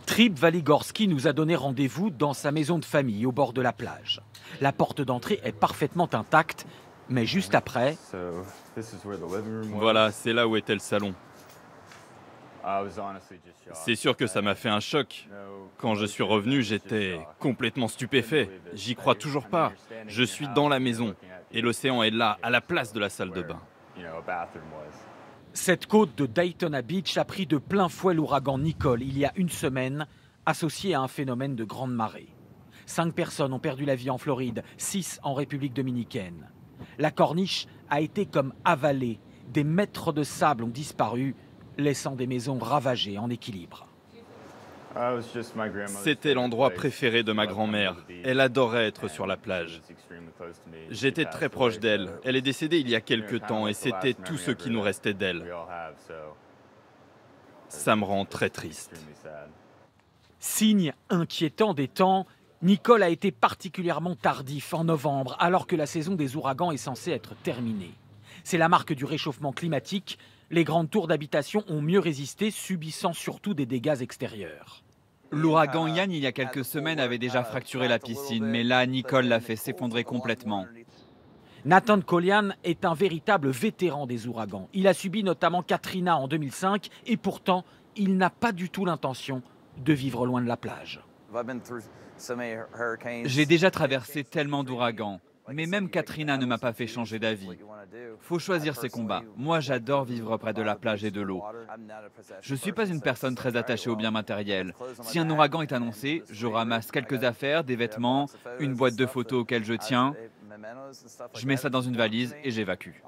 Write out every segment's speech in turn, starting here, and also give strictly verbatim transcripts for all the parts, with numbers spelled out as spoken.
Trip Waligorski nous a donné rendez-vous dans sa maison de famille au bord de la plage. La porte d'entrée est parfaitement intacte, mais juste après... Voilà, c'est là où était le salon. C'est sûr que ça m'a fait un choc. Quand je suis revenu, j'étais complètement stupéfait. J'y crois toujours pas. Je suis dans la maison et l'océan est là, à la place de la salle de bain. Cette côte de Daytona Beach a pris de plein fouet l'ouragan Nicole il y a une semaine, associé à un phénomène de grande marée. Cinq personnes ont perdu la vie en Floride, six en République dominicaine. La corniche a été comme avalée. Des mètres de sable ont disparu, laissant des maisons ravagées en équilibre. C'était l'endroit préféré de ma grand-mère. Elle adorait être sur la plage. J'étais très proche d'elle. Elle est décédée il y a quelque temps et c'était tout ce qui nous restait d'elle. Ça me rend très triste. Signe inquiétant des temps, Nicole a été particulièrement tardif en novembre, alors que la saison des ouragans est censée être terminée. C'est la marque du réchauffement climatique. Les grandes tours d'habitation ont mieux résisté, subissant surtout des dégâts extérieurs. L'ouragan Ian, il y a quelques semaines, avait déjà fracturé la piscine, mais là, Nicole l'a fait s'effondrer complètement. Nathan Collian est un véritable vétéran des ouragans. Il a subi notamment Katrina en deux mille cinq et pourtant, il n'a pas du tout l'intention de vivre loin de la plage. J'ai déjà traversé tellement d'ouragans, mais même Katrina ne m'a pas fait changer d'avis. Faut choisir ses combats. Moi, j'adore vivre près de la plage et de l'eau. Je ne suis pas une personne très attachée aux biens matériels. Si un ouragan est annoncé, je ramasse quelques affaires, des vêtements, une boîte de photos auxquelles je tiens. Je mets ça dans une valise et j'évacue.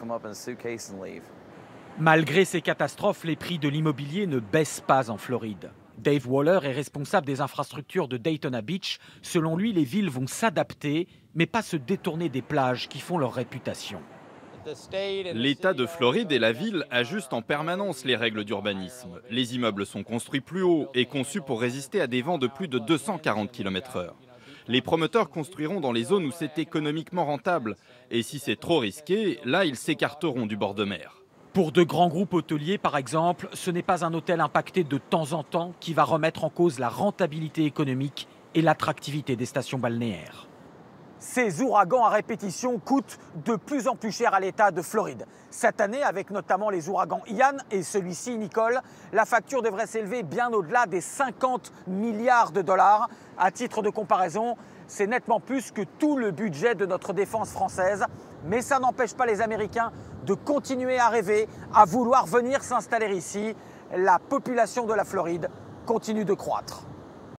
Malgré ces catastrophes, les prix de l'immobilier ne baissent pas en Floride. Dave Waller est responsable des infrastructures de Daytona Beach. Selon lui, les villes vont s'adapter, mais pas se détourner des plages qui font leur réputation. L'État de Floride et la ville ajustent en permanence les règles d'urbanisme. Les immeubles sont construits plus haut et conçus pour résister à des vents de plus de deux cent quarante kilomètres heure. Les promoteurs construiront dans les zones où c'est économiquement rentable. Et si c'est trop risqué, là, ils s'écarteront du bord de mer. Pour de grands groupes hôteliers, par exemple, ce n'est pas un hôtel impacté de temps en temps qui va remettre en cause la rentabilité économique et l'attractivité des stations balnéaires. Ces ouragans à répétition coûtent de plus en plus cher à l'État de Floride. Cette année, avec notamment les ouragans Ian et celui-ci, Nicole, la facture devrait s'élever bien au-delà des cinquante milliards de dollars. À titre de comparaison, c'est nettement plus que tout le budget de notre défense française. Mais ça n'empêche pas les Américains de continuer à rêver, à vouloir venir s'installer ici. La population de la Floride continue de croître.